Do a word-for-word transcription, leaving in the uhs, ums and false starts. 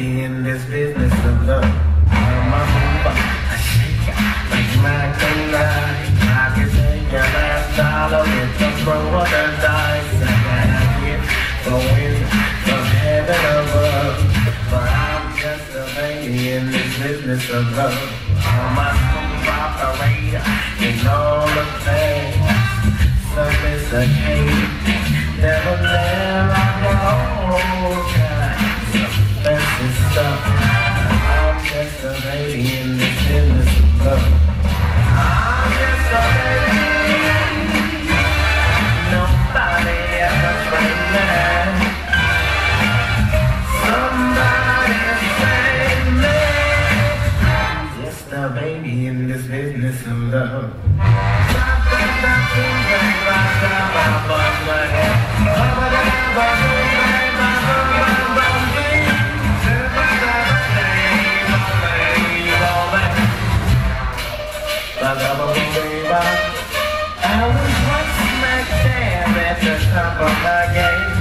baby in this business of love. I'm a mover, I shake ya like Mac and Nine. I can take your last dollar with the throw of the dice. I got a gift for win from heaven above, but I'm just a baby in this business of love. I'm a smooth operator in all the things. Sophisticated, never there like the whole time. Some fancy stuff. I'm just a baby in this business of love. I'm just a baby. Nobody ever trained me. Somebody trained me. I'm just a baby in this business of love. I was once smack dab at the top of my game.